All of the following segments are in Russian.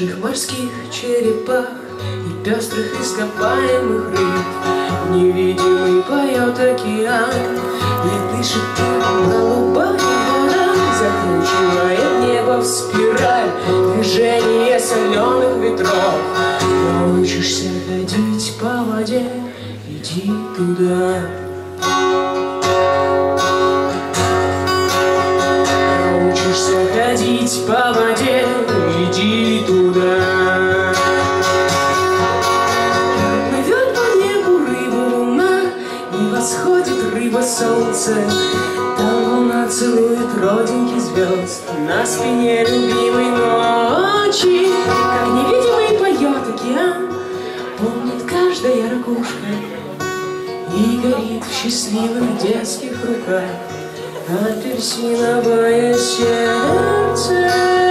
больших морских черепах и пестрых ископаемых рыб. Невидимый поет океан, и дышит голубая вода, закручивает небо в спираль движение соленых ветров. Научишься ходить по воде, иди туда. Научишься ходить по воде, иди туда. Плывет по небу рыба луна, и восходит рыба солнце. Там луна целует родинки звезд на спине любимой ночи. Как невидимый поет океан, помнит каждая ракушка и горит в счастливых детских руках апельсиновое сердце.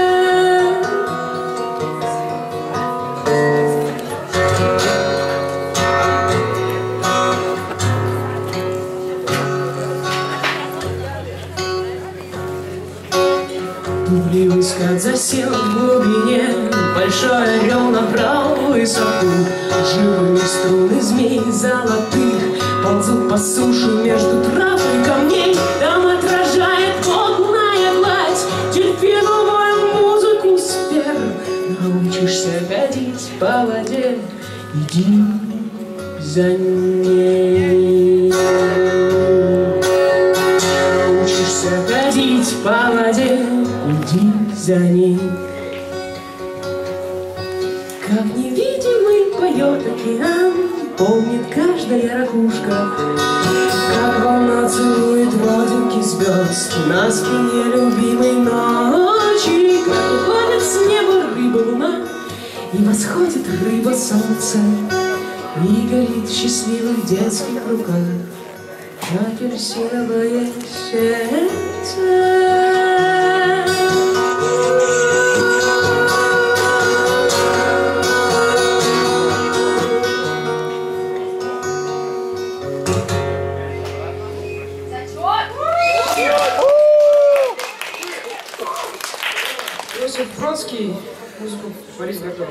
Пугливый скат засел в глубине, большой орел набрал высоту. Живые струны змей золотых ползут по суше между трав и камней. Там отражает водная гладь дельфиновую музыку спер. Научишься ходить по воде, иди за ней. Научишься ходить по воде, иди за ней. Как невидимый поет океан, помнит каждая ракушка, как волна целует родинки звезд на спине любимой ночи. Как уходит с неба рыба луна, и восходит рыба солнце, и горит в счастливых детских руках апельсиновое сердце. Иосиф Бродский, музыку Борис Гордон.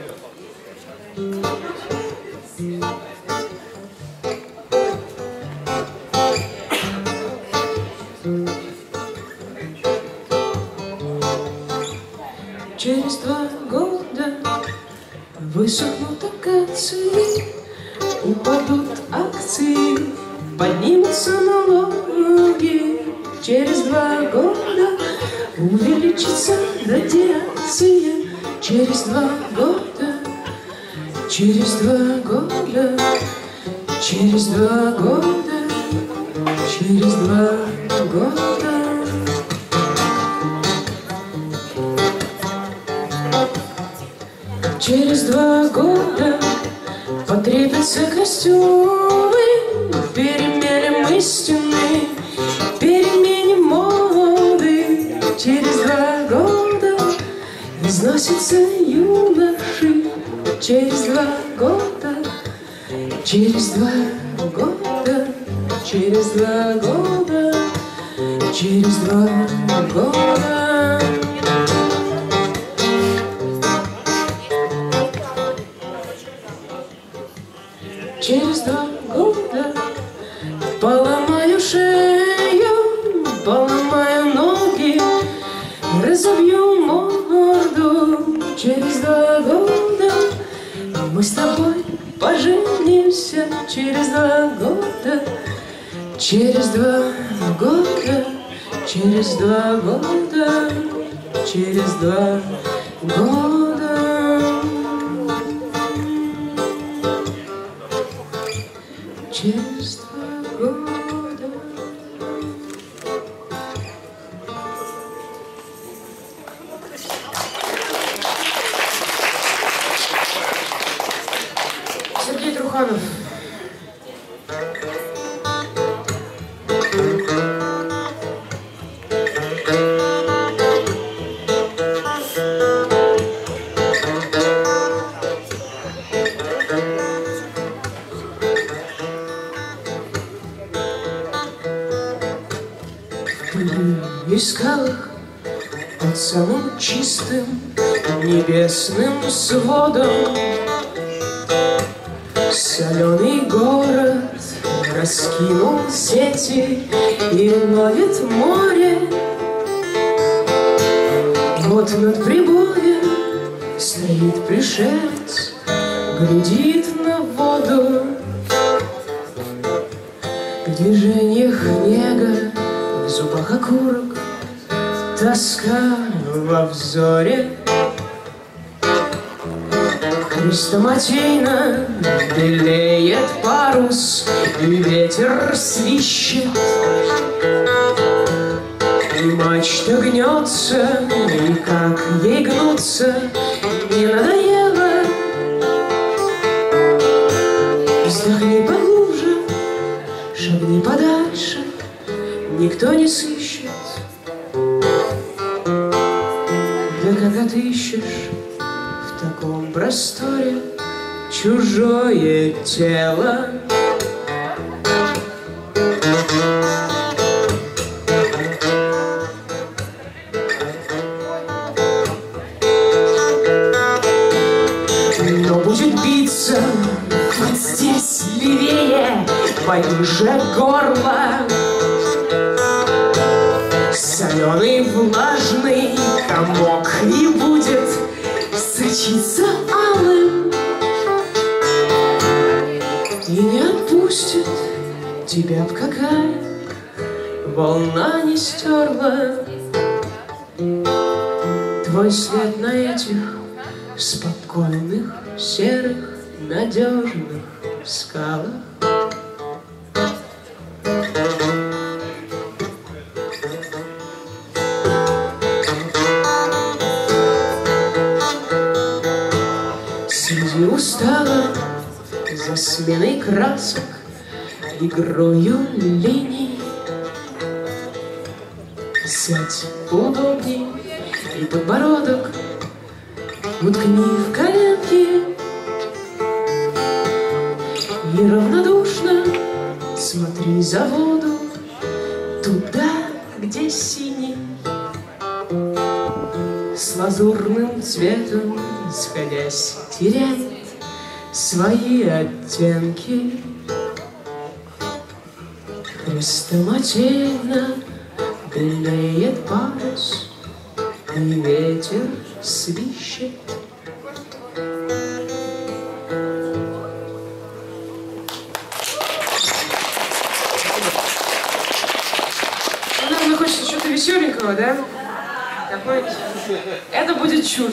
Через 2 года высохнут акации, упадут акции, поднимутся налоги. Через 2 года увеличится радиация. Через 2 года, через 2 года, через 2 года, через 2 года. Через 2 года потребятся костюмы, переменим истины, переменим моды. Через 2 года износятся юноши. Через 2 года, через 2 года, через 2 года, через 2 года. Через 2 года поломаю шею, поломаю ноги, разобью морду. Через 2 года мы с тобой поженимся. Через 2 года, через 2 года, через 2 года, через 2 года. Через 2 года. Сергей Труханов. И скалах под самым чистым небесным сводом. Соленый город раскинул сети и ловит море. Вот над прибоем стоит пришелец, глядит на воду. В движениях нега, в зубах окурок, тоска во взоре. Хрестоматийно белеет парус, и ветер свищет. И мачта гнется, и как ей гнуться не надоело. Вздохни поглубже, шагни подальше, никто не сыщет. Да как отыщешь в таком просторе чужое тело? Но будет биться вот здесь левее, пониже горла. Соленый влажный комок и будет сочиться алым. И не отпустит тебя б какая волна не стерла. Твой след на этих спокойных, серых, надежных скалах. Сиди устала за сменой красок, игрою линий. Сядь поудобней и подбородок уткни в коленки. И равнодушно смотри за воду, туда, где синий, с лазурным цветом сходясь теряет свои оттенки. Хрестоматийно белеет парус, и ветер свищет. Нам хочется что-то веселенького, да? Такой... Это будет чушь.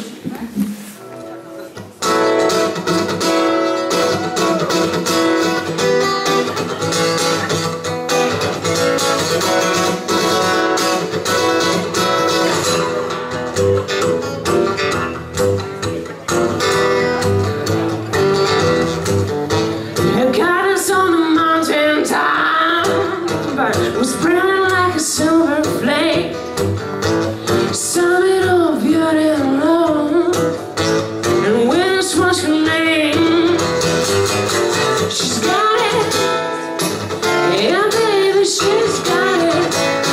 Was burning like a silver flame, summit of beauty and love, and where's what's her name? She's got it, yeah baby, she's got it.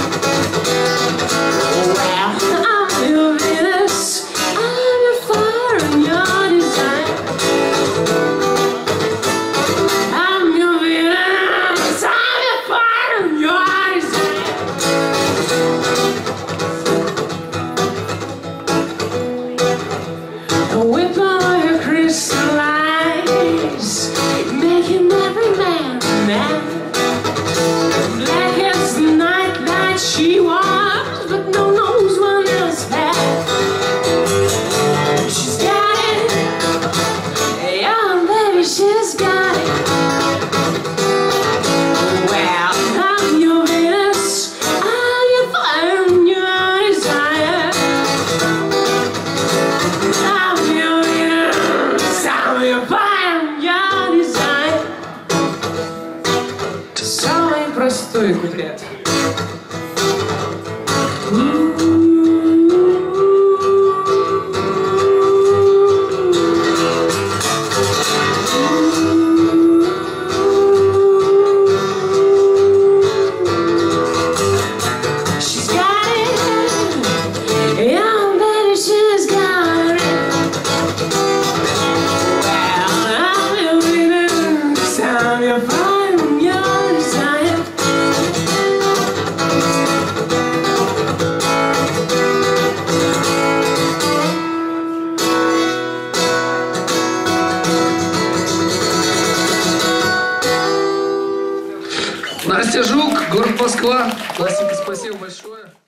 Well, I'm your Venus, I'm your fire and your desire. I'm your Venus, I'm your fire and your whip on your crystal eyes, making every man mad. Black as the night that she was, but no knows one else had. She's got it, yeah baby, she's got it. Well, I'm your Venus, I'm your fire and your desire. Самый простой куплет. She's got it, yeah, baby, she's got it. Москва. Настенька, спасибо большое.